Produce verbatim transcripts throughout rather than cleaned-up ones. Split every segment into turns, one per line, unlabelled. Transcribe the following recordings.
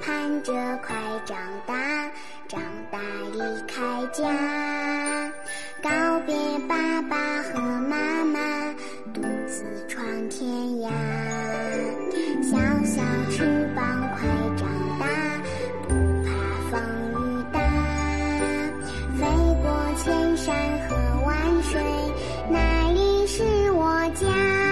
盼着快长大，长大离开家，告别爸爸和妈妈，独自闯天涯。小小翅膀快长大，不怕风雨大，飞过千山和万水，那里是我家。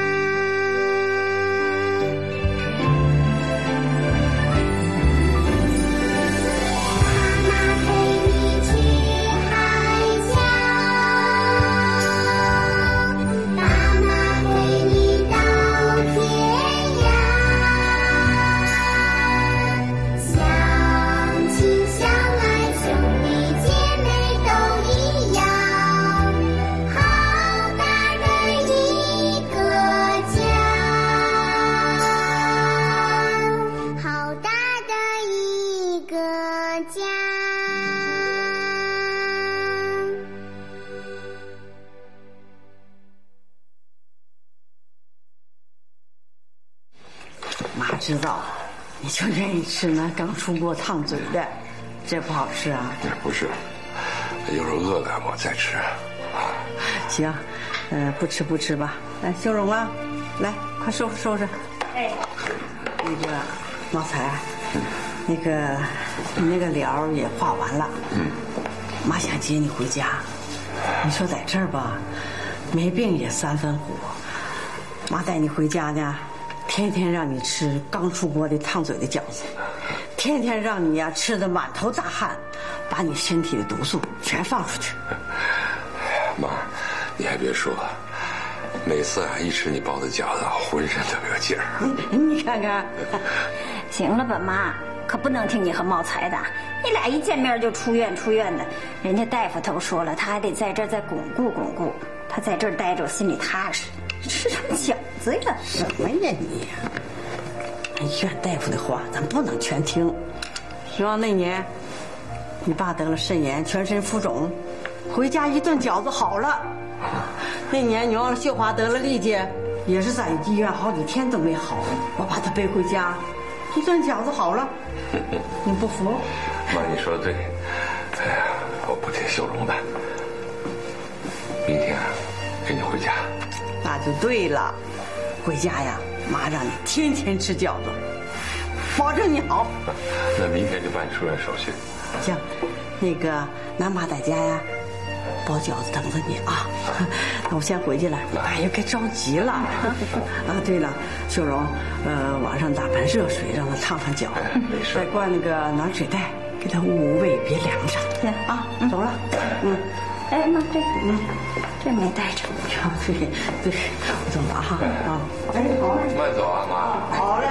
妈知道你就愿意吃那刚出锅烫嘴的，这不好吃啊？
不是，一会儿饿了我再吃。
行，呃，不吃不吃吧。来，秀荣啊，来，快收拾收拾。哎，那个毛才，那个你那个疗也画完了，嗯，妈想接你回家。你说在这儿吧，没病也三分苦。妈带你回家呢，天天让你吃刚出锅的烫嘴的饺子，天天让你呀、啊、吃得满头大汗，把你身体的毒素全放出去。
妈，你还别说，每次啊一吃你包的饺子，浑身都有劲儿。
你你看看，
行了吧，妈，可不能听你和茂才的，你俩一见面就出院出院的。人家大夫都说了，他还得在这儿再巩固巩固，他在这儿待着心里踏实。吃什么饺子呀？
什么呀你呀！医院大夫的话咱不能全听。希望那年你爸得了肾炎，全身浮肿，回家一顿饺子好了。那年你忘了秀华得了痢疾，也是在医院好几天都没好，我把他背回家，一顿饺子好了。你不服？
妈，你说的对。哎呀，我不听秀荣的。明天跟你回家。
那就对了，回家呀，妈让你天天吃饺子，保证你好。
那明天就办出院手续。
行，那个南妈在家呀，包饺子等着你啊。那我先回去了，哎呀，该着急了。啊，对了，秀荣，呃，晚上打盆热水让他烫烫脚，
没事。
再灌那个暖水袋，给他捂捂胃，别凉着。
行
啊，走了。嗯。
哎，妈，这嗯，这没带着。
对对，走了哈啊！哎，好，
慢走啊，妈。
好嘞。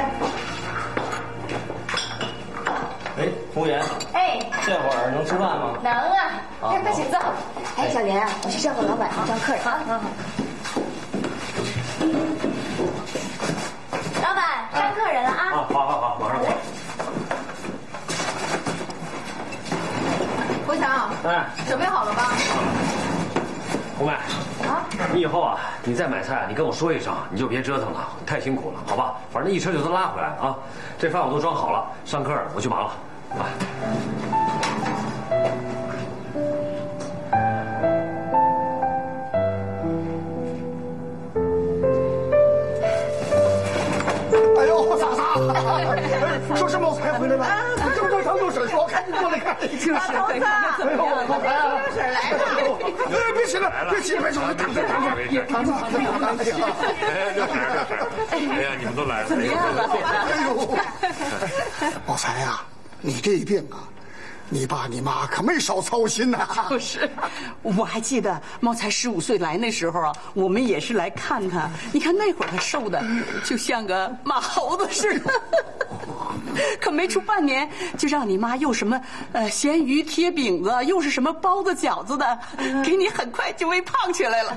哎，服务员。
哎，
这会儿能吃饭吗？
能啊，快快请坐。哎，小莲，我去招呼老板招客人。好，好，好。老板，招客人了啊！
啊，好好好，马上过来。
国强，
哎，
准备好了吗？
红梅，
啊，
你以后啊，你再买菜，你跟我说一声，你就别折腾了，太辛苦了，好吧？反正一车就都拉回来啊。这饭我都装好了，上课我去忙了，啊。
哎呦，莎莎，说是茂才回来了，这么多长久婶说，赶紧过来看。
就是，哎呦，茂才啊，婶来了。
哎，别起来，别起来，别起来，躺着，躺着，躺着，躺着，躺着。
哎，六婶，六婶，哎呀，你们都来了，
怎么样了？
哎呦，茂才呀，你这病啊，你爸你妈可没少操心呐。
不是，我还记得茂才十五岁来那时候啊，我们也是来看他。你看那会儿他瘦的就像个马猴子似的，可没出半年就让你妈又什么呃咸鱼贴饼子，又是什么包子饺子的，给你很快就喂胖起来了。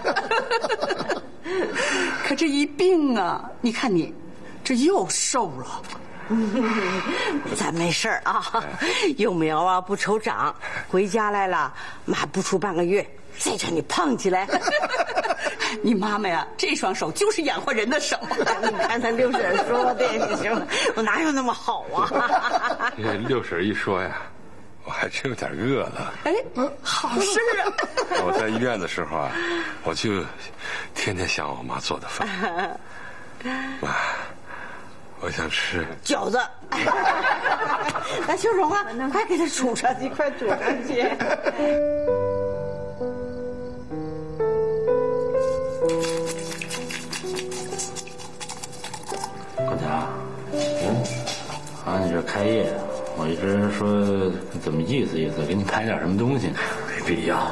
可这一病啊，你看你这又瘦了。
咱没事啊，幼苗啊不愁长，回家来了，妈不出半个月，再叫你胖起来。
你妈妈呀，这双手就是养活人的手。
你看他六婶说的，你说我哪有那么好啊？
这六婶一说呀，我还真有点饿了。
哎，好事啊！
我在医院的时候啊，我就天天想我妈做的饭。妈，我想吃
饺子。那秀荣啊，快给他煮上去，快煮上去。
高强，嗯，啊，你这开业，我一直说怎么意思意思，给你拍点什么东西，
没必要。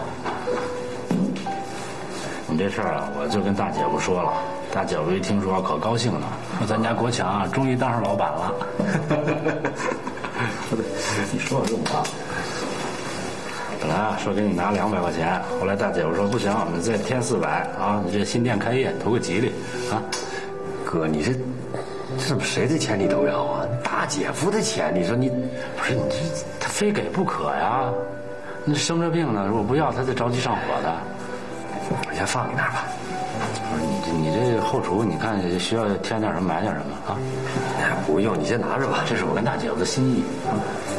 你这事儿啊，我就跟大姐夫说了，大姐夫一听说可高兴了，说咱家国强啊，终于当上老板了。你说我这么话，本来啊说给你拿两百块钱，后来大姐夫说不行，你再添四百啊，你这新店开业图个吉利啊。
哥，你这这怎么谁的钱你都要啊？大姐夫的钱，你说你
不是你这他非给不可呀？那生着病呢，如果不要他再着急上火的。
我先放你那儿吧。
不是你这你这后厨，你看需要添点什么买点什么啊？
哎，不用，你先拿着吧，
这是我跟大姐夫的心意啊。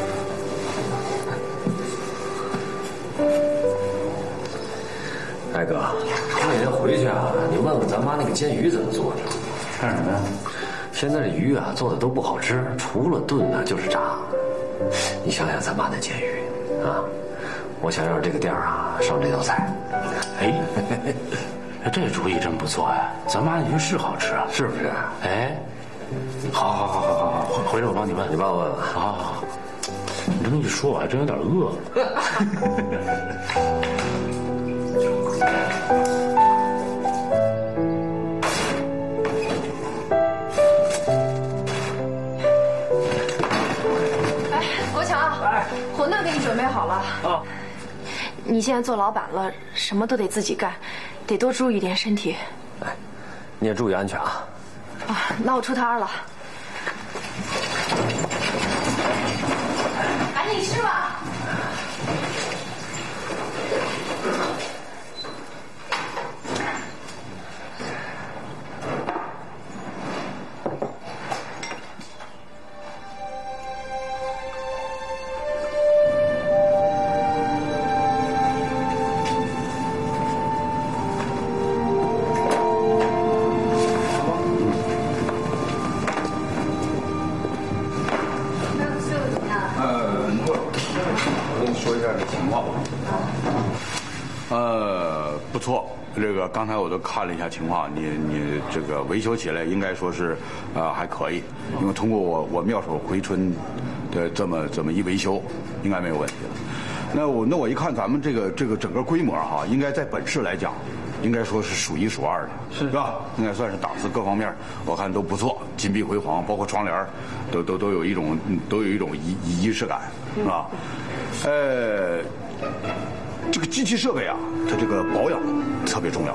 哎哥，那天回去啊，你问问咱妈那个煎鱼怎么做的？
干什么呀？
现在这鱼啊做的都不好吃，除了炖呢就是炸。你想想咱妈那煎鱼啊，我想让这个店啊上这道菜。
哎，这主意真不错呀！咱妈鱼是好吃啊，
是不是？
哎，好好好好好好，回头我帮你问，
你帮我问问。
好好好，你这么一说，我还真有点饿了。
哎，国强，哎，馄饨给你准备好了啊。你现在做老板了，什么都得自己干，得多注意点身体。
哎，你也注意安全啊！
啊，那我出摊了，赶紧吃吧。
呃，不错，这个刚才我都看了一下情况，你你这个维修起来应该说是，呃还可以，因为通过我我妙手回春的这么这么一维修，应该没有问题了。那我那我一看咱们这个这个整个规模哈，应该在本市来讲，应该说是数一数二的，是吧？应该算是档次各方面我看都不错，金碧辉煌，包括窗帘都都都有一种都有一种仪仪式感，是吧？呃。这个机器设备啊，它这个保养特别重要。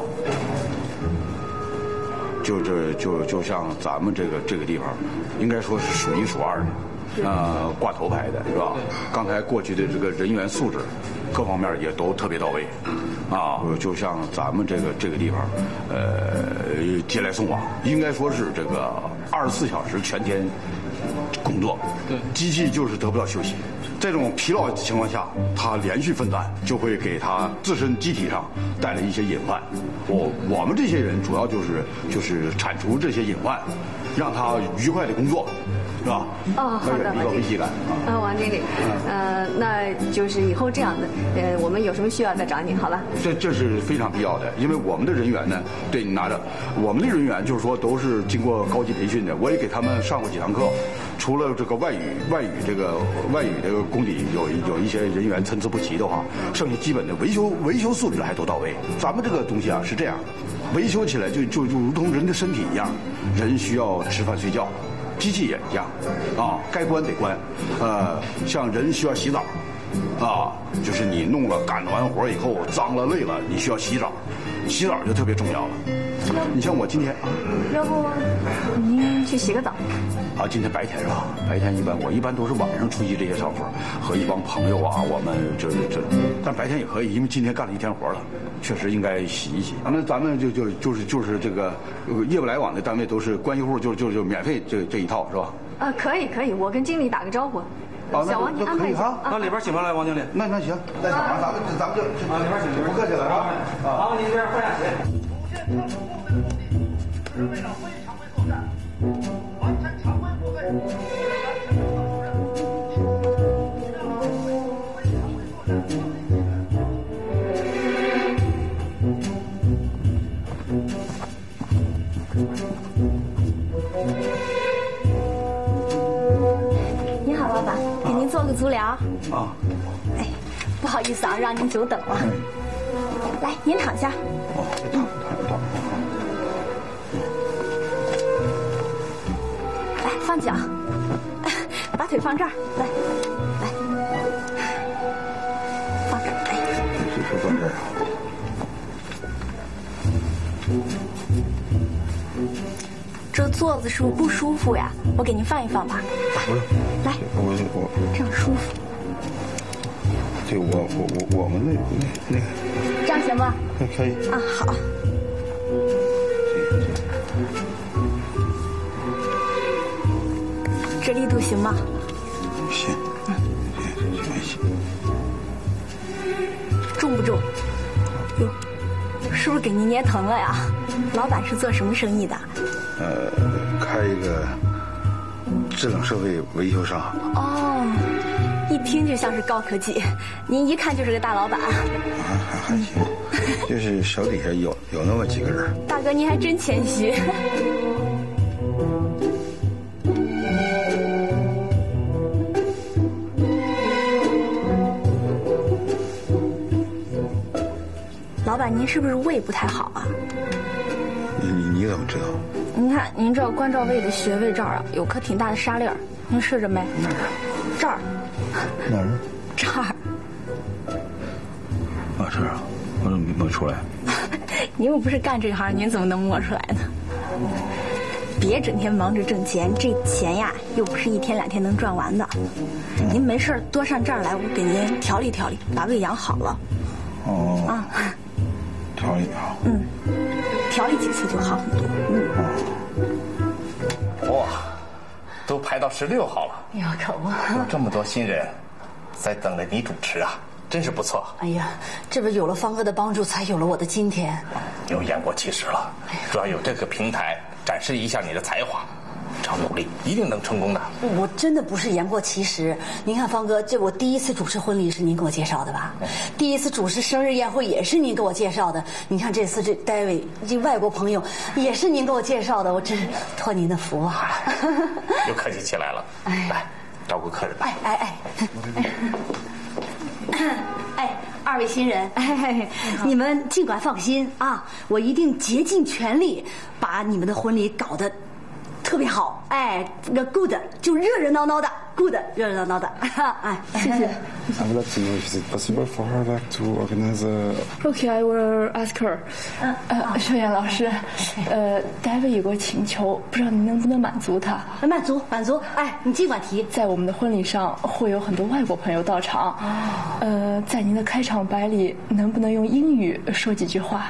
就这就就像咱们这个这个地方，应该说是数一数二的，呃，挂头牌的是吧？刚才过去的这个人员素质，各方面也都特别到位，啊，就像咱们这个这个地方，呃，接来送往，应该说是这个二十四小时全天工作，对，机器就是得不到休息。在这种疲劳情况下，他连续奋战，就会给他自身机体上带来一些隐患。我我们这些人主要就是就是铲除这些隐患，让他愉快的工作，是吧？
哦，好的，
一个危机感
啊。啊，王经理，呃，那就是以后这样的，呃，我们有什么需要再找你，好了。
这这是非常必要的，因为我们的人员呢，对你拿着，我们的人员就是说都是经过高级培训的，我也给他们上过几堂课。除了这个外语外语这个外语这个功底有有一些人员参差不齐的话，剩下基本的维修维修素质还都到位。咱们这个东西啊是这样，维修起来就就就如同人的身体一样，人需要吃饭睡觉，机器也一样，啊，该关得关。呃，像人需要洗澡，啊，就是你弄了干完活以后脏了累了，你需要洗澡。 洗澡就特别重要了。你像我今天啊，
要不您去洗个澡？
啊，今天白天是吧？白天一般我一般都是晚上出席这些场所，和一帮朋友啊，我们这这，但白天也可以，因为今天干了一天活了，确实应该洗一洗。咱们咱们就就就是就是这个业务来往的单位都是关系户，就就就免费这这一套是吧？
啊，可以可以，我跟经理打个招呼。
啊，
小王，你安排一下。
那里边请上来，王经理。那那行，那小王，咱们咱们就啊里边请，不客气了啊。
好，您这换下鞋。
是为了非常规作战，完成常规部队完成
你好，老板，给您做个足疗。
啊。
哎，不好意思啊，让您久等了。来，您躺下。
哦，躺躺躺。
来，放脚，把腿放这儿，来，来，放这儿，哎，
就放这儿啊。
这座子是不是不舒服呀？我给您放一放吧。
不用，
来，
我我
这样舒服。
对，我我我我们那那那个，
这样行吗？
可以。
啊，好。这力度行吗？
行，嗯，行行行。
重不重？哟，是不是给您捏疼了呀？老板是做什么生意的？
呃，开一个制冷设备维修商。
哦，一听就像是高科技，您一看就是个大老板。
啊，还还行，就是手底下有有那么几个人。
大哥，您还真谦虚。老板，您是不是胃不太好啊？
你你你怎么知道？
您看，您这关照胃的穴位这儿啊，有颗挺大的沙粒儿，您试着没？
哪儿？
这儿。
哪儿？
这儿。
啊，这儿啊，我怎么没出来？
您又不是干这行，您怎么能摸出来呢？别整天忙着挣钱，这钱呀又不是一天两天能赚完的。您没事多上这儿来，我给您调理调理，把胃养好了。
哦。
啊。
调理啊。
嗯。调理几次就好很多。
嗯。哇，都排到十六号了。
哎呀，可不。
有这么多新人，在等着你主持啊，真是不错。
哎呀，这不有了方哥的帮助，才有了我的今天。
有言过其实了，主要有这个平台展示一下你的才华，只要努力，一定能成功的。
我真的不是言过其实。您看，方哥，这我第一次主持婚礼是您给我介绍的吧？第一次主持生日宴会也是您给我介绍的。你看这次这David这外国朋友也是您给我介绍的，我真是托您的福啊！
又客气起来了。哎，来照顾客人吧。
哎哎哎。哎，二位新人，哎，你们尽管放心啊，我一定竭尽全力把你们的婚礼搞得特别好。哎，那个 good 就热热闹闹的 ，good 热热闹闹的。哎，谢谢。
I would like to know if it's possible for her like to organize a.
Okay, I will ask her. 呃，秀妍老师，呃，David 有个请求，不知道您能不能满足他？
满足，满足。哎，你尽管提。
在我们的婚礼上会有很多外国朋友到场，呃，在您的开场白里，能不能用英语说几句话？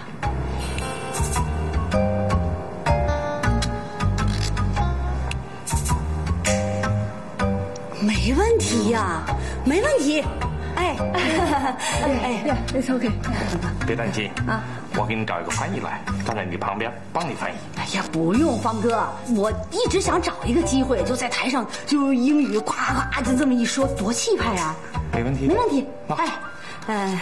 没问题呀，没问题。哎，
哎，It's OK。
别担心啊，我给你找一个翻译来，站在你旁边帮你翻译。
哎呀，不用，方哥，我一直想找一个机会，就在台上就英语夸夸就这么一说，多气派啊！
没问题，
没问题。哎，嗯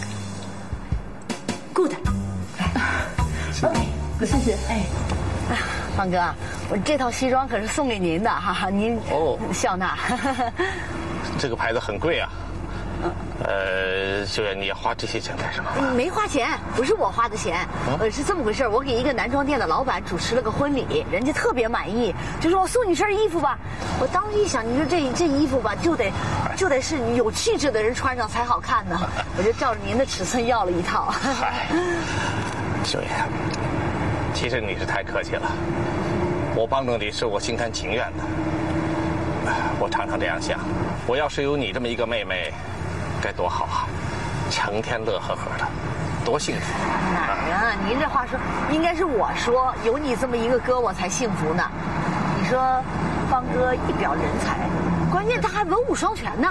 ，good。OK，
谢谢。
哎。
方哥，我这套西装可是送给您的，哈哈，您
哦
笑纳。
这个牌子很贵啊，呃，秀妍，你花这些钱干什么？
没花钱，不是我花的钱，呃，是这么回事，我给一个男装店的老板主持了个婚礼，人家特别满意，就说我送你身衣服吧。我当时一想，你说这这衣服吧，就得就得是有气质的人穿上才好看呢，我就照着您的尺寸要了一套。
秀妍，其实你是太客气了，我帮助你是我心甘情愿的。我常常这样想，我要是有你这么一个妹妹，该多好啊，成天乐呵呵的，多幸福。
哪呀？您这话说，应该是我说，有你这么一个哥，我才幸福呢。你说，方哥一表人才，关键他还文武双全呢。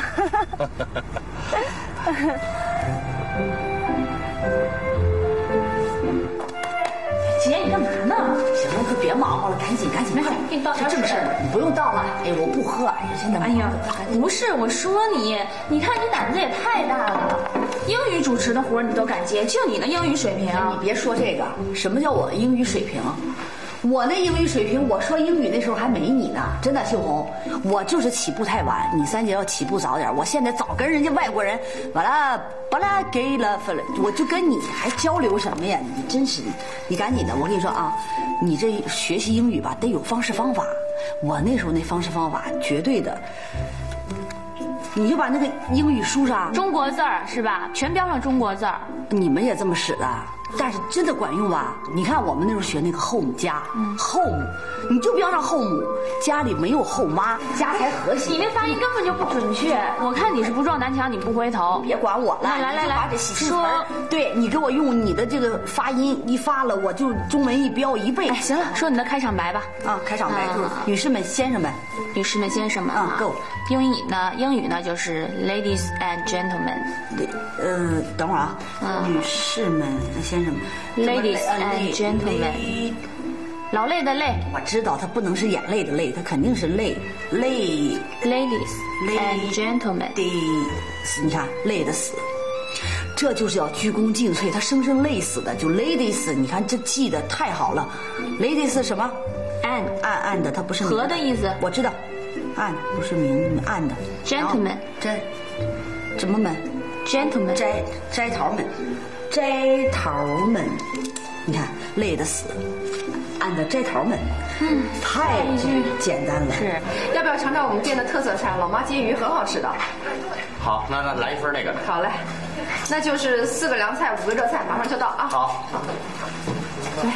姐，你干嘛呢？
行了，可别忙活了，赶紧赶紧，快
给你倒点
正事儿，你不用倒了。哎，我不喝。哎呀，现在
哎呀，不是，我说你，你看你胆子也太大了，英语主持的活你都敢接，就你那英语水平。
你别说这个，什么叫我英语水平？我那英语水平，我说英语那时候还没你呢，真的，秀红，我就是起步太晚，你三姐要起步早点，我现在早跟人家外国人完了完了给了分了，我就跟你还交流什么呀？你真是，你赶紧的，我跟你说啊，你这学习英语吧，得有方式方法，我那时候那方式方法绝对的。你就把那个英语书上
中国字儿是吧？全标上中国字儿。
你们也这么使的，但是真的管用吧？你看我们那时候学那个 home 家、嗯、home， 你就标上 home， 家里没有后妈，家才和谐。
你那发音根本就不准确，我看你是不撞南墙你不回头。
别管我了，
来来来，
把这喜说，对你给我用你的这个发音一发了，我就中文一标一背。
哎，行了，说你的开场白吧。
啊，开场白就是、嗯、女士们、先生们，
女士们、先生们
啊 ，Go。
英语呢？英语呢就是 ladies and gentlemen。
对，呃，等会儿啊，嗯、女士们、先生们
，ladies and gentlemen。劳累的累，
我知道它不能是眼泪的泪，它肯定是累，累
，ladies and gentlemen。
你看，累的死，这就是要鞠躬尽瘁，他生生累死的，就 ladies， 你看这记得太好了 ，ladies 什么？
暗
暗暗的，它不是
和的意思，
我知道。暗不是明暗的
，gentlemen
摘什么们
？gentlemen
摘摘桃们，摘桃们，你看累得死，暗的摘桃们，嗯，太简单了。
是，要不要尝尝我们店的特色菜？老妈煎鱼很好吃的。
好，那那来一份那个。
好嘞，那就是四个凉菜，五个热菜，马上就到啊。
好。
来，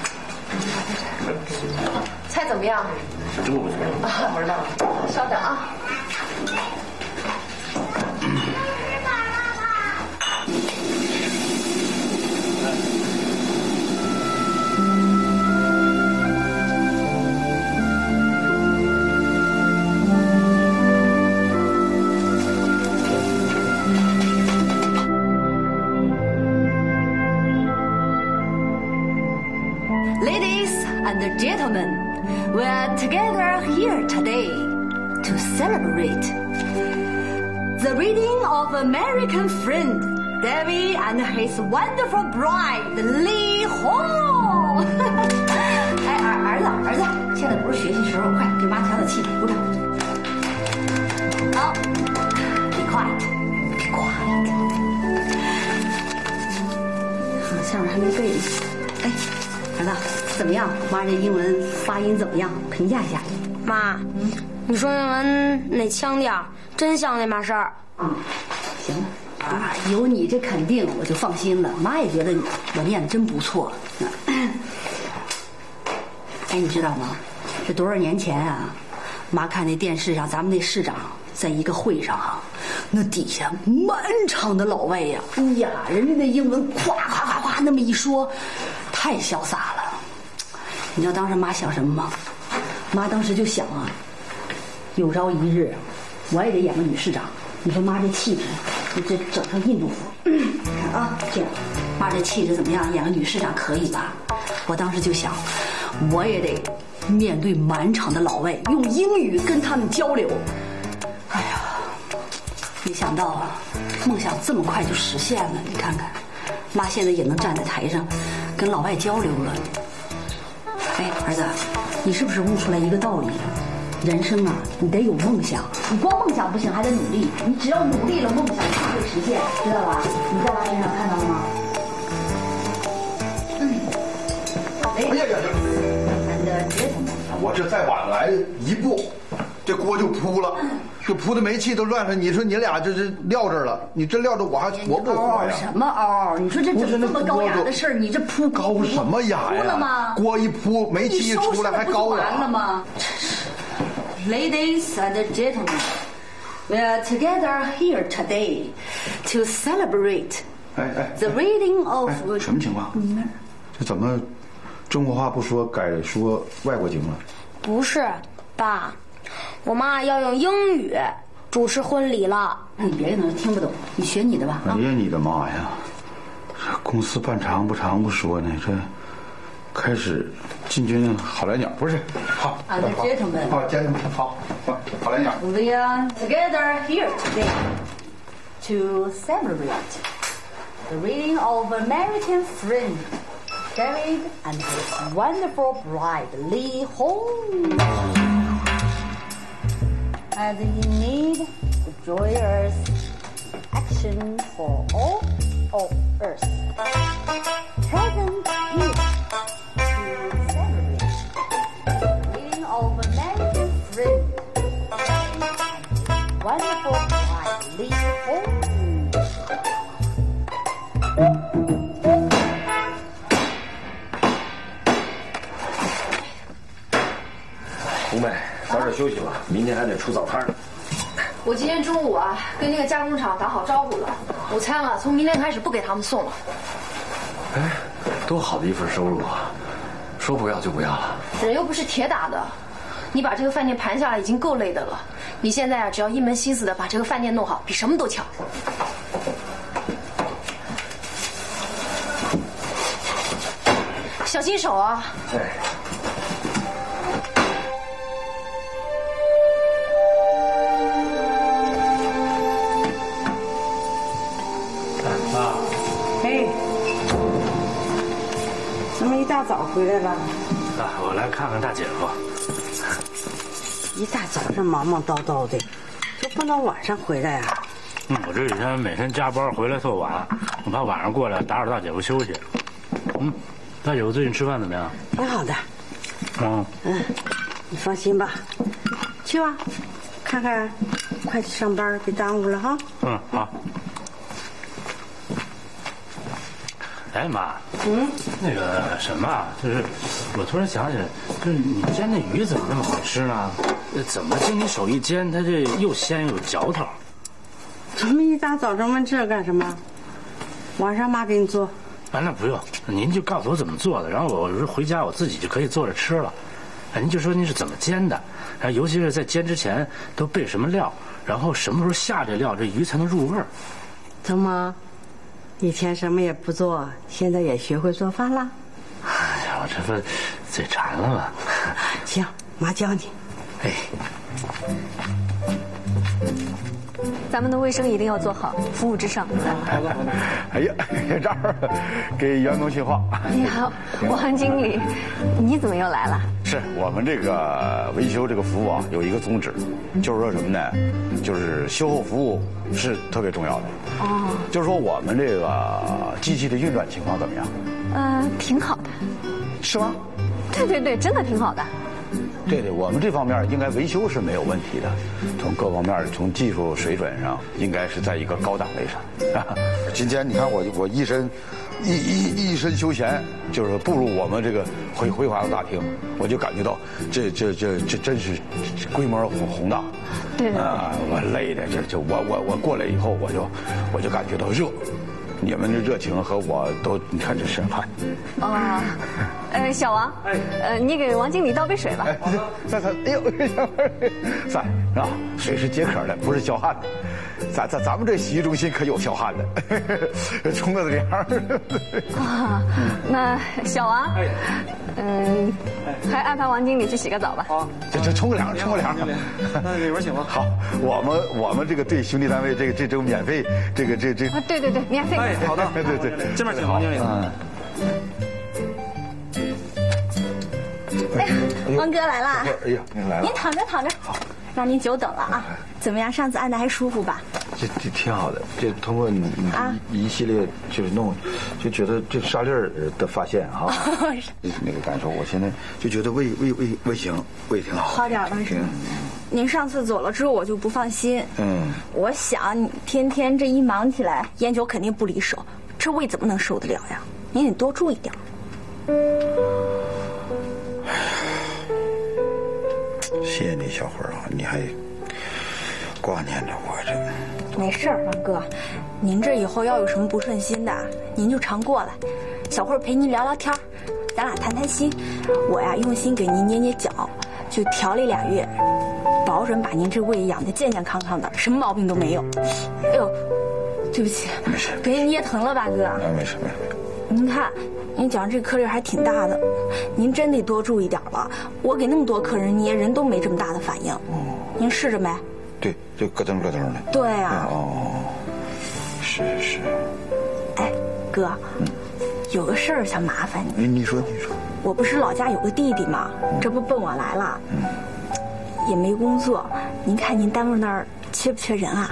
菜怎么样？
真不错。
啊，不知道，稍等啊。
Ladies and gentlemen, we are together here today to celebrate the wedding of American friend Davy and his wonderful bride Li Hong. 哎，儿儿子，儿子，现在不是学习时候，快给妈调调气，鼓掌。好 ，be quiet, be quiet。好，下面还没背呢。哎。儿子，怎么样？妈这英文发音怎么样？评价一下。
妈，嗯，你说英文那腔调真像那码事儿。
嗯，行了啊，有你这肯定我就放心了。妈也觉得我念的真不错。哎，你知道吗？这多少年前啊，妈看那电视上咱们那市长在一个会上啊，那底下满场的老外呀，哎呀，人家那英文夸夸夸夸那么一说。太潇洒了，你知道当时妈想什么吗？妈当时就想啊，有朝一日，我也得演个女市长。你说妈这气质，你这整成印度服，看啊，这样，妈这气质怎么样？演个女市长可以吧？我当时就想，我也得面对满场的老外，用英语跟他们交流。哎呀，没想到啊，梦想这么快就实现了。你看看，妈现在也能站在台上。跟老外交流了，哎，儿子，你是不是悟出来一个道理？人生啊，你得有梦想，你光梦想不行，还得努力。你只要努力了，梦想就会实现，知道吧？你在妈身上看到了吗？嗯。哎呀呀！
我这再晚来一步，这锅就扑了。
这铺的煤气都乱了，你说你俩这是撂这儿了，你这撂着我还活不活呀？
什么嗷嗷？你说这怎么这么高雅的事儿？你这铺
高什么雅呀？
铺了吗？
锅一铺，煤气一出来还高雅。
完了吗 ？Ladies and gentlemen, we are together here today to celebrate the reading of
什么情况？这怎么中国话不说，改说外国经了？
不是，爸。我妈要用英语主持婚礼了。
你别跟他听不懂，你学你的吧。
哎呀，你的妈呀！这公司办长不长不说呢，这开始进军好来鸟，不是？好，
啊 ，the gentlemen，
好，gentlemen，好，好来鸟。
We are together here today to celebrate the reading of American friend David and his wonderful bride Li Hong. And you need the joyous action for all of us present here to celebrate the reading of American friend and wonderful bride Li Hong.
红妹，早点休息吧，明天还得出早摊呢。
我今天中午啊，跟那个加工厂打好招呼了，午餐啊，从明天开始不给他们送了。
哎，多好的一份收入啊！说不要就不要了。
人又不是铁打的，你把这个饭店盘下来已经够累的了。你现在啊，只要一门心思的把这个饭店弄好，比什么都强。小心手啊！
对。
啊，嘿，怎么一大早回来了？
啊，我来看看大姐夫。
一大早上忙忙叨叨的，就不能晚上回来啊？
嗯，我这几天每天加班回来特晚，我怕晚上过来打扰大姐夫休息。嗯，大姐夫最近吃饭怎么样？
挺好的。
嗯
嗯，你放心吧，去吧，看看，快去上班，别耽误了哈。
嗯，好。哎妈，
嗯，
那个什么，就是我突然想起来，就是你煎那鱼怎么那么好吃呢？怎么经你手一煎，它这又鲜又有嚼头？
怎么一大早上问这干什么？晚上妈给你做。
啊，那不用，您就告诉我怎么做的，然后我回家我自己就可以做着吃了。哎，您就说您是怎么煎的，然后尤其是在煎之前都备什么料，然后什么时候下这料，这鱼才能入味儿。
怎么？以前什么也不做，现在也学会做饭了？
哎呀，我这不嘴馋了吗？
行，妈教你。
哎，
咱们的卫生一定要做好，服务至上。
好的，好的。哎呀，这儿给员工训话。
你好，王经理，你怎么又来了？
是我们这个维修这个服务啊，有一个宗旨，就是说什么呢？就是售后服务是特别重要的。
哦。
就是说我们这个机器的运转情况怎么样？
呃，挺好的。
是吗？
对对对，真的挺好的。
对对，我们这方面应该维修是没有问题的，从各方面，从技术水准上，应该是在一个高档位上。今天你看我我一身一一一身休闲，就是步入我们这个辉辉煌的大厅，我就感觉到这这这这真是规模宏宏大。
对对。
啊，我累的这就我我我过来以后，我就我就感觉到热。你们的热情和我都，你看这审判。
哦，呃，小王，哎，呃，你给王经理倒杯水吧。
哎，咱咱，哎呦，咱啊，水是解渴的，不是消汗的。咱咱咱们这洗浴中心可有消汗的，冲个凉。
啊，那小王，嗯，还安排王经理去洗个澡吧。
好，这这冲个凉，冲个凉。
那里边请吧。
好，我们我们这个对兄弟单位这个这种免费，这个这这。
啊，对对对，免费。
哎，好的，
对对对，
这边请王经理。
嗯。
哎呀，王哥来了。
哎呀，您来了。
您躺着躺着。好，让您久等了啊。怎么样？上次按的还舒服吧？
这这挺好的。这通过你你一一系列就是弄，就觉得这沙粒儿的发现哈，那个感受，我现在就觉得胃胃胃胃行，胃挺好，
好点了是吗？您上次走了之后，我就不放心。嗯，我想你天天这一忙起来，烟酒肯定不离手，这胃怎么能受得了呀？您得多注意点。
谢谢你，小辉啊，你还挂念着我这。
没事儿，王哥，您这以后要有什么不顺心的，您就常过来，小慧陪您聊聊天，咱俩谈谈心。我呀，用心给您捏捏脚，就调理俩月，保准把您这胃养得健健康康的，什么毛病都没有。哎呦，对不起，
没事，
给您捏疼了吧，哥？
啊，没事没事。
您看，您脚上这颗粒还挺大的，您真得多注意点了。我给那么多客人捏，人都没这么大的反应。哦，您试着没？
对，就咯噔咯噔的。
对啊。
哦，是是。
哎，哥，嗯，有个事儿想麻烦你。
你你说你说。
我不是老家有个弟弟吗？嗯、这不奔我来了。嗯。也没工作，您看您单位那儿缺不缺人啊？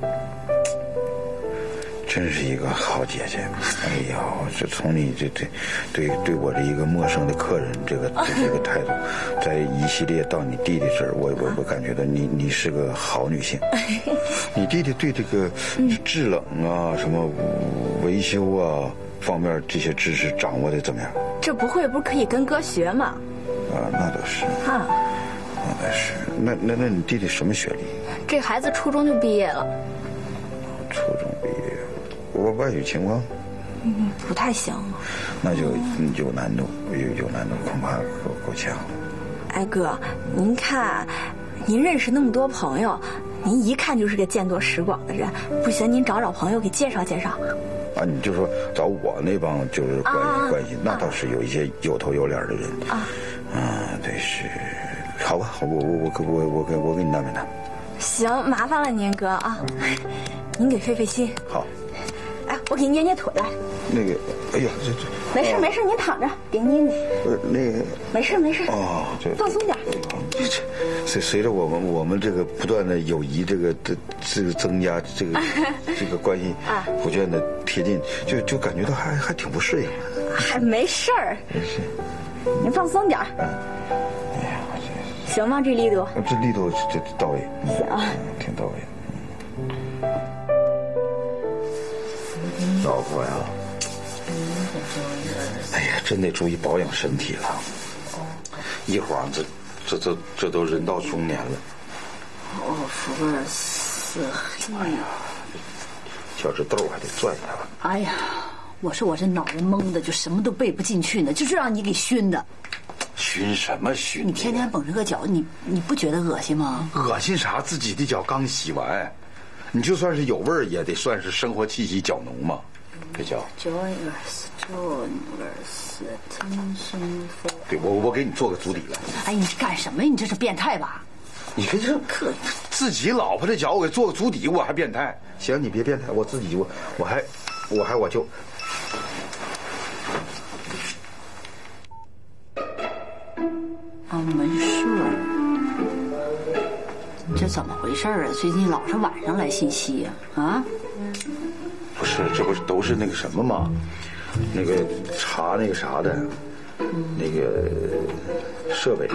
真是一个好姐姐，哎呀，这从你这这对对我这一个陌生的客人这个这个态度，在一系列到你弟弟这儿，我我我感觉到你你是个好女性。你弟弟对这个制冷啊、什么维修啊方面这些知识掌握的怎么样？
这不会不是可以跟哥学吗？
啊，那倒是。啊，那倒是。那那那你弟弟什么学历？
这孩子初中就毕业了。
初中毕业。我外语情况，
嗯，不太行，
那就有难度，有有难度，恐怕够够呛。
哎哥，您看，您认识那么多朋友，您一看就是个见多识广的人，不行，您找找朋友给介绍介绍。
啊，你就说找我那帮就是关系、啊、关系，那倒是有一些有头有脸的人啊。啊，对是，好吧，我我我我我我给我给你安排安排。
行，麻烦了您哥啊，您给费费心。
好。
哎，我给你捏捏腿来。
那个，哎呀，这这
没事、哦、没事，您躺着，给捏捏。
不是那个，
没事没事。
哦，这
放松点。
这这随随着我们我们这个不断的友谊这个这这个增加，这个这个关系不断的贴近，就就感觉到还还挺不适应。
还没事儿。
没事。
您放松点。嗯。哎呀，这行吗？这力度？
这力度这到位。
行、嗯，
挺到位。老婆呀，哎呀，真得注意保养身体了。一晃这这这这都人到中年了。
哦，福尔斯。
哎呀，脚趾豆还得攥一下。
哎呀，我说我这脑袋懵的，就什么都背不进去呢，就这让你给熏的。
熏什么熏？
你天天绷着个脚，你你不觉得恶心吗？
恶心啥？自己的脚刚洗完。你就算是有味儿，也得算是生活气息较浓嘛，这叫。
Joyous, joyous, attention for。
对，我我给你做个足底来。
哎，你干什么呀？你这是变态吧？
你看这客自己老婆的脚，我给做个足底，我还变态？行，你别变态，我自己我我还我还我就。
啊，没事。这怎么回事啊？最近老是晚上来信息呀？啊？啊
不是，这不是都是那个什么吗？那个查那个啥的，嗯、那个设备。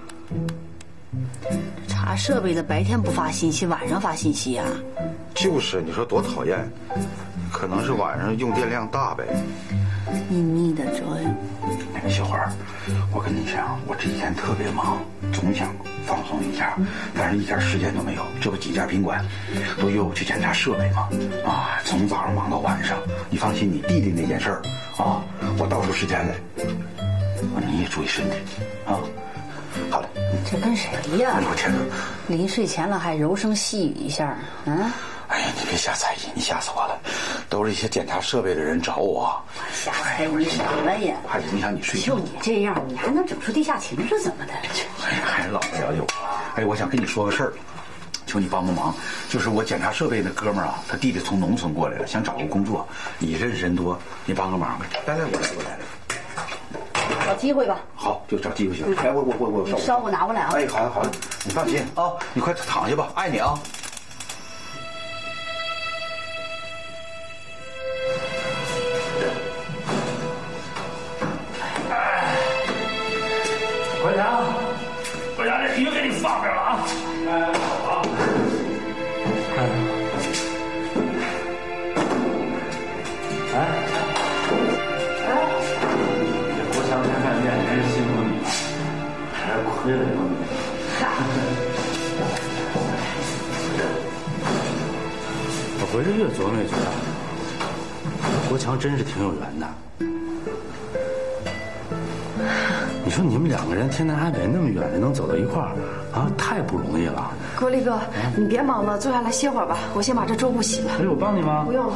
查设备的白天不发信息，晚上发信息呀、啊？
就是，你说多讨厌。可能是晚上用电量大呗。
你腻的这样。
那个小花，我跟你讲，我这几天特别忙，总想放松一下，但是一点时间都没有。这不几家宾馆都约我去检查设备吗？啊，从早上忙到晚上。你放心，你弟弟那件事儿啊，我倒出时间来。你也注意身体啊。好嘞。
这跟谁呀？
哎呦我天哪！
临睡前了还柔声细语一下，啊？
哎呀，你别瞎猜疑，你吓死我了！都是一些检查设备的人找我。
瞎猜疑什么呀？
还影响你睡觉。
就你这样，你还能整出地下情是怎么的？
哎呀，还是老不了解我。哎，我想跟你说个事儿，求你帮帮忙。就是我检查设备那哥们儿啊，他弟弟从农村过来了，想找个工作。你认识人多，你帮个忙呗。来来，我来，我来来。
找机会吧。
好，就找机会行。来，我我我我
烧烧我拿过来啊。
哎，好嘞好嘞，你放心啊，你快躺下吧，爱你啊。
国强，国强，这鱼给你放这儿了啊！哎，好。哎，哎，这国强开饭店真是辛苦你了，还是亏了你。我回来越琢磨越觉得，国强真是挺有缘的。你说你们两个人天南海北那么远的能走到一块儿啊，太不容易了。
国立哥，你别忙了，坐下来歇会儿吧，我先把这粥布洗了。
哎，我帮你吗？
不用了。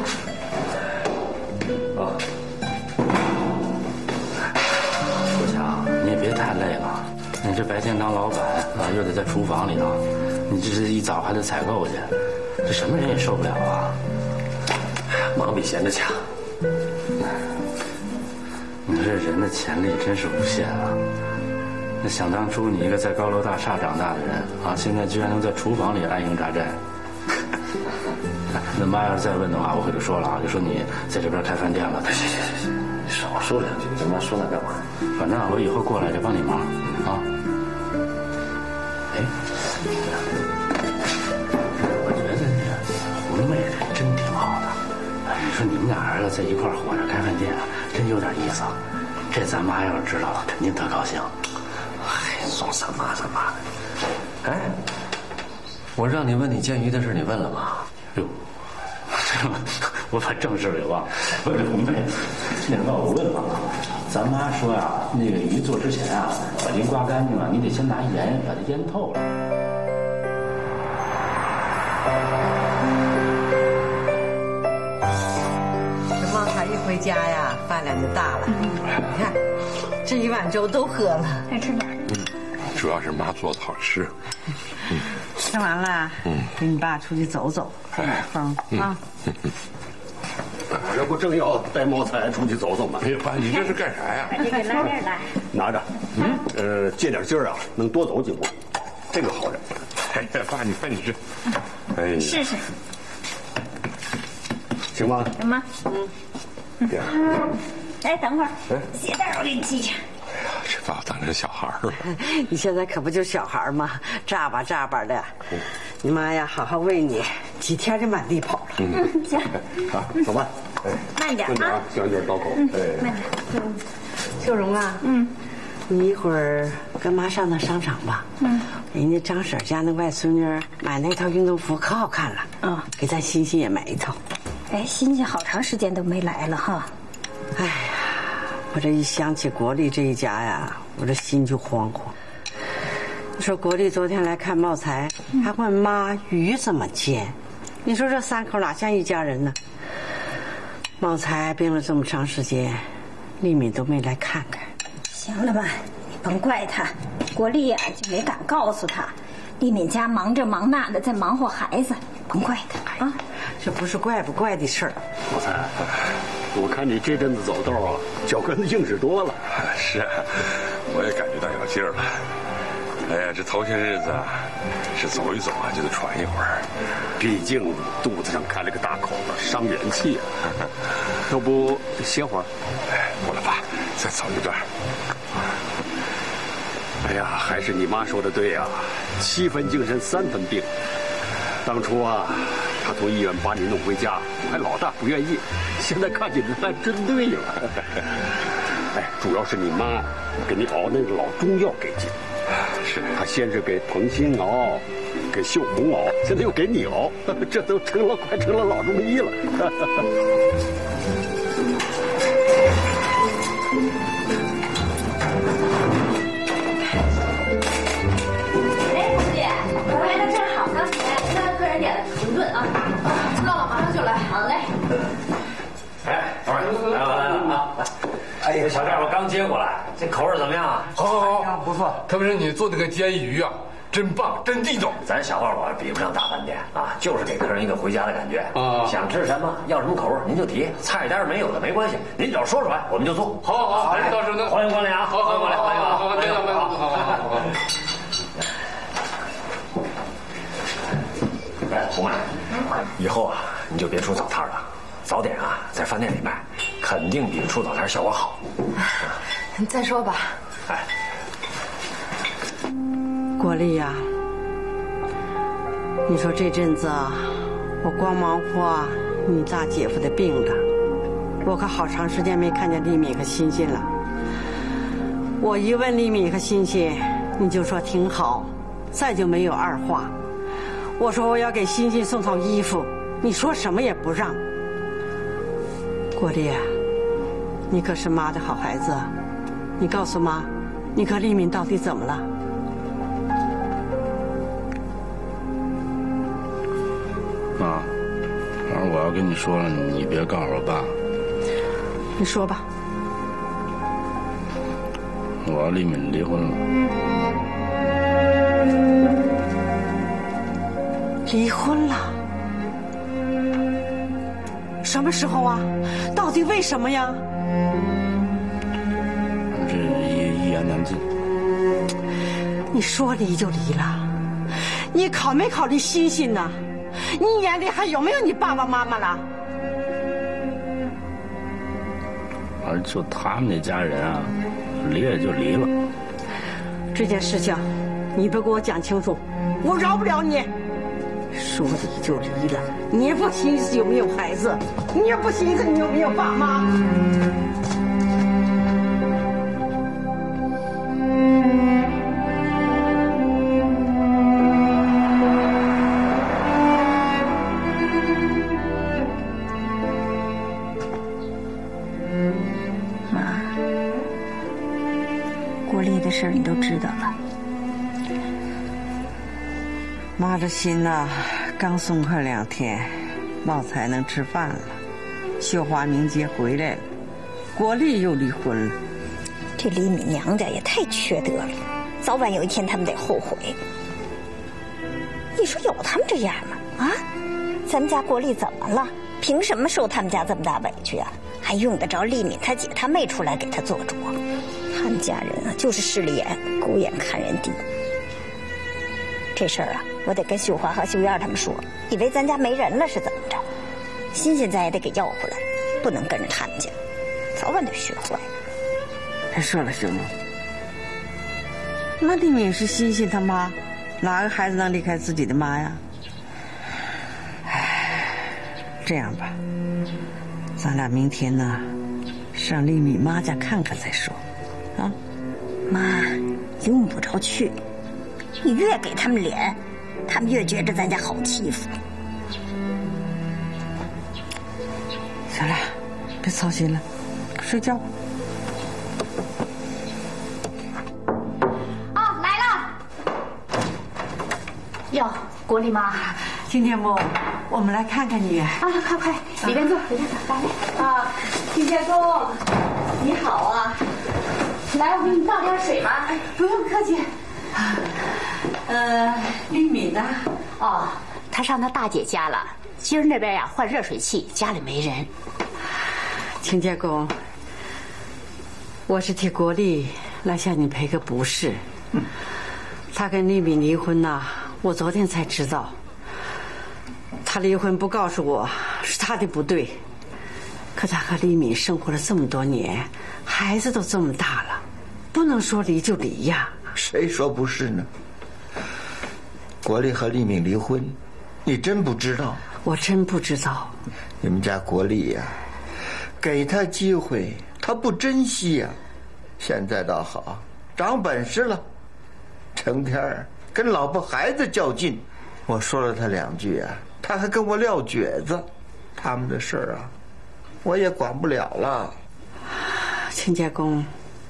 啊，国强，你也别太累了。你这白天当老板啊，又得在厨房里头，你这这一早还得采购去，这什么人也受不了啊。
忙比闲着强。
你这人的潜力真是无限啊！那想当初你一个在高楼大厦长大的人啊，现在居然能在厨房里安营扎寨。那妈要是再问的话，我可就说了啊，就说你在这边开饭店了。
行行行行，你少说两句，你他妈说那干嘛？
反正我以后过来就帮你忙啊。哎，我觉得你红妹人真挺好的。你说你们俩儿子在一块儿活着开饭店，真有点意思。这咱妈要是知道了，肯定特高兴。
哎，送咱妈咱妈的。哎，我让你问你建鱼的事，你问了吗？
哟，我把正事给忘了。问这红妹，那个我问了，咱妈说呀、啊，那个鱼做之前啊，把鳞刮干净了，你得先拿盐把它腌透了。
回家呀，饭量就大了。你看，这一碗粥都喝了。
再吃点。
嗯，主要是妈做的好吃。
嗯，吃完了，嗯，跟你爸出去走走，吹点风啊。
我这不正要带茂才出去走走吗？
哎呀，爸，你这是干啥呀？
把这个拿这儿来。
拿着，嗯，呃，借点劲儿啊，能多走几步。这个好着。
哎呀，爸，你看你这，哎呀，
试试。
行吗？
行吗？嗯。
对啊，
来，等会儿，鞋带我给你系上。
哎呀，这把我当成小孩了。
你现在可不就小孩吗？眨巴眨巴的。你妈呀，好好喂你，几天就满地跑了。
嗯，行。
啊，走吧。哎，
慢点啊，
小心点刀口。
哎，慢点。
嗯，秀荣啊，
嗯，
你一会儿跟妈上趟商场吧。嗯，人家张婶家那外孙女买那套运动服可好看了。啊，给咱欣欣也买一套。
哎，欣欣好长时间都没来了哈。
哎呀，我这一想起国立这一家呀，我这心就慌慌。你说国立昨天来看茂才，还问妈鱼怎么煎，你说这三口哪像一家人呢？茂才病了这么长时间，丽敏都没来看看。
行了吧，你甭怪他，国立呀、啊、就没敢告诉他。丽敏家忙这忙那的，在忙活孩子，甭怪他啊。
这不是怪不怪的事儿。
茂才，我看你这阵子走道啊，脚跟子硬实多了。
是，我也感觉到有劲儿了。哎呀，这头些日子啊，是走一走啊，就得喘一会儿。
毕竟肚子上开了个大口子，伤元气啊。要不歇会儿？
哎，不了吧，再走一段。
哎呀，还是你妈说的对呀、啊，七分精神三分病。当初啊，她从医院把你弄回家，我还老大不愿意，现在看起来还真对了。哎，主要是你妈给你熬那个老中药给劲。
是，
她先是给彭鑫熬，给秀红熬，现在又给你熬，这都成了快成了老中医了。
哎，等会儿，来了来了啊！哎呀，小赵，我刚接过来，这口味怎么样啊？
好，好，好，不错。特别是你做那个煎鱼啊，真棒，真地道。
咱小饭馆比不上大饭店啊，就是给客人一个回家的感觉啊。想吃什么，要什么口味，您就提，菜单没有的没关系，您只要说出来，我们就做。
好，好，好，到时候呢，
欢迎光临啊！
好，好，
欢迎光临，
好，好，别了，别了，好好好。
哎，红妹，以后啊，你就别出早摊了。早点啊，在饭店里卖，肯定比出早摊效果好。
你再说吧。
哎，
国丽呀，你说这阵子我光忙活你大姐夫的病了，我可好长时间没看见丽敏和欣欣了。我一问丽敏和欣欣，你就说挺好，再就没有二话。我说我要给欣欣送套衣服，你说什么也不让。国丽，你可是妈的好孩子，你告诉妈，你和丽敏到底怎么了？
妈，反正我要跟你说了，你别告诉我爸。
你说吧。
我和丽敏离婚了。
离婚了？什么时候啊？到底为什么呀？
这一一言难尽。
你说离就离了，你考没考虑欣欣呢？你眼里还有没有你爸爸妈妈了？
反正就他们那家人啊，离也就离了。
这件事情，你不给我讲清楚，我饶不了你。说离就离了，你也不寻思有没有孩子，你也不寻思你有没有爸妈。
妈，国丽的事儿你都知道了。
妈这心呐，刚松快两天，茂才能吃饭了，秀华明节回来了，国丽又离婚了。
这李敏娘家也太缺德了，早晚有一天他们得后悔。你说有他们这样吗？啊，咱们家国丽怎么了？凭什么受他们家这么大委屈啊？还用得着丽敏她姐她妹出来给她做主？他们家人啊，就是势利眼，狗眼看人低。这事儿啊，我得跟秀华和秀燕他们说，以为咱家没人了是怎么着？欣欣咱也得给要回来，不能跟着他们家，早晚得学坏。
别说了，秀木，那丽敏是欣欣他妈，哪个孩子能离开自己的妈呀？唉，这样吧，咱俩明天呢，上丽敏妈家看看再说。啊，
妈，用不着去。你越给他们脸，他们越觉得咱家好欺负。
行了，别操心了，睡觉吧。
哦，来了。哟，国丽妈，
今天不，我们来看看你。
啊，快快，里边坐，里边坐，来。
啊，金家公，你好啊。
来，我给你倒点水吧。
哎，不用客气。呃，丽敏呢？
哦，她上她大姐家了。今儿那边呀换热水器，家里没人。
亲家公，我是替国丽来向你赔个不是。嗯，他跟丽敏离婚呐，我昨天才知道。他离婚不告诉我是他的不对，可他和丽敏生活了这么多年，孩子都这么大了，不能说离就离呀。
谁说不是呢？国丽和丽敏离婚，你真不知道？
我真不知道。
你们家国丽呀、啊，给他机会，他不珍惜呀、啊。现在倒好，长本事了，成天跟老婆孩子较劲。我说了他两句啊，他还跟我撂蹶子。他们的事儿啊，我也管不了了。
亲家公，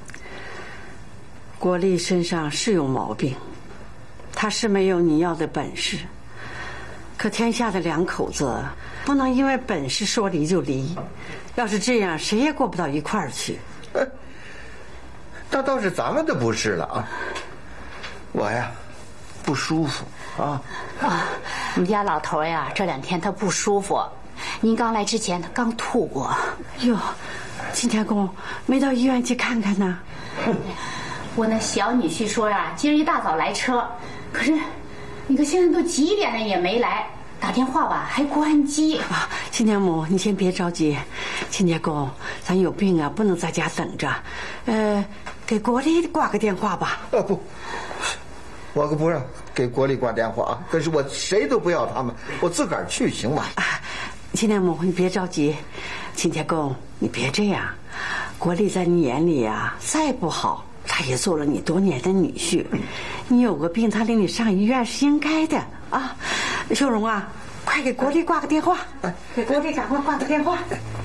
国丽身上是有毛病，她是没有你要的本事。可天下的两口子不能因为本事说离就离，要是这样，谁也过不到一块儿去。
那倒是咱们的不是了啊！我呀，不舒服啊。
啊，我们家老头呀，这两天他不舒服。您刚来之前，他刚吐过。
哟，金家公没到医院去看看呢？
我那小女婿说呀，今儿一大早来车，可是你看现在都几点了也没来，打电话吧还关机。
啊，亲家母，你先别着急，亲家公，咱有病啊，不能在家等着，呃，给国丽挂个电话吧。
啊不， 我可不让给国立挂电话，可是我谁都不要他们，我自个儿去行吗？
亲家母，你别着急，亲家公，你别这样。国立在你眼里呀、啊，再不好，他也做了你多年的女婿。你有个病，他领你上医院是应该的啊。秀荣啊，快给国立挂个电话，给国立赶快挂个电话。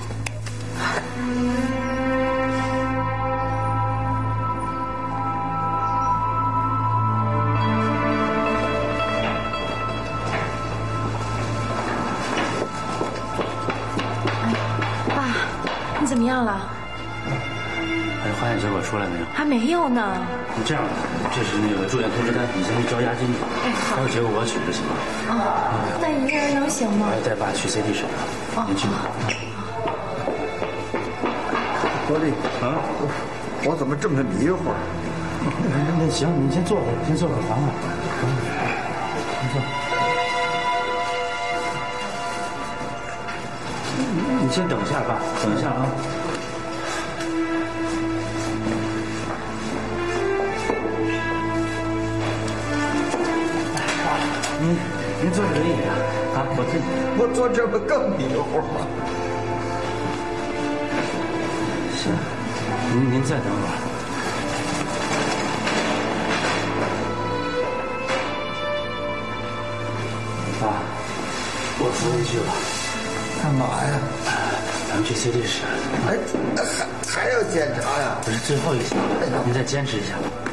你怎么样了？
哎，化验结果出来没有？
还没有呢。
你这样吧，这是那个住院通知单，你先去交押金去。
哎，好。
还有结果我取就行了。
啊，那一个人能行吗？
我要带爸去 C T 室。
哦，
您去吧。
国立啊，我怎么这么迷糊？
那行，你先坐会儿，先坐会儿，缓缓。你坐。你先等一下吧，等一下啊。您您坐这轮椅啊？啊，我这
我坐这不更迷糊吗？
行，您您再等会儿。爸，我扶您去吧。
干嘛呀？
咱们去 C T 室。
哎，还还要检查呀？
不是最后一项，您再坚持一下。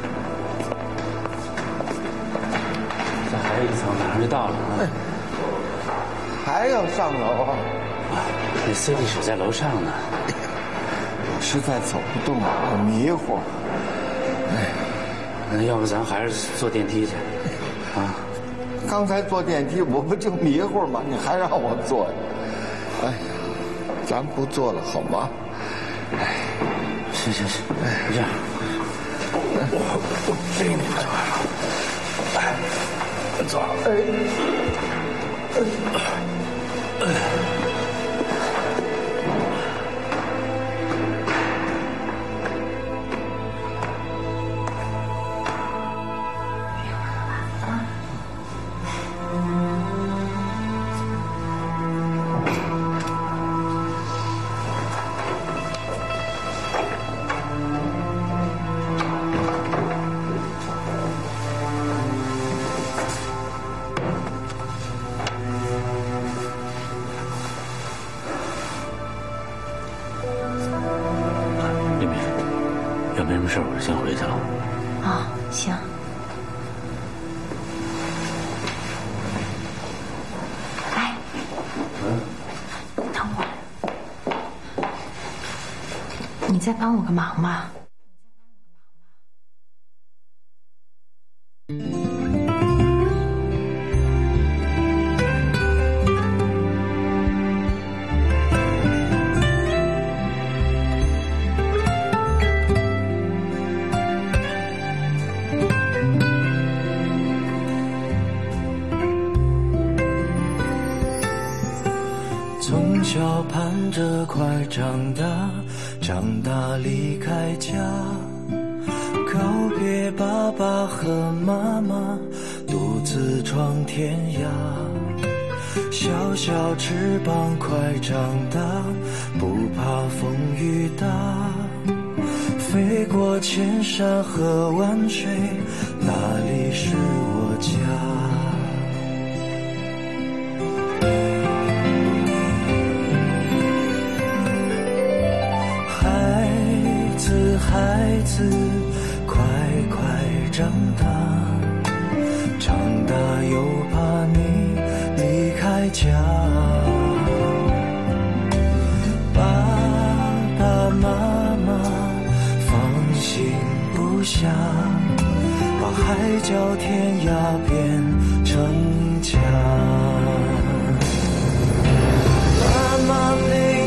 再还有一层，马上就到了。
哎，还要上楼啊？
那 C T 室在楼上呢。
我实在走不动了，我迷糊。
哎，那要不咱还是坐电梯去？啊？
刚才坐电梯我不就迷糊吗？你还让我坐呀？哎呀，咱不坐了好吗？
哎，行行行，哎，这样，我我背你坐了，哎，坐，哎，哎。要没什么事，我先回去了。
啊，行。哎，嗯，等会儿，你再帮我个忙吧。
从小盼着快长大，长大离开家，告别爸爸和妈妈，独自闯天涯。小小翅膀快长大，不怕风雨大，飞过千山和万水，那里是我家。孩子，快快长大，长大又怕你离开家。爸爸妈妈放心不下，把海角天涯变成家。妈妈陪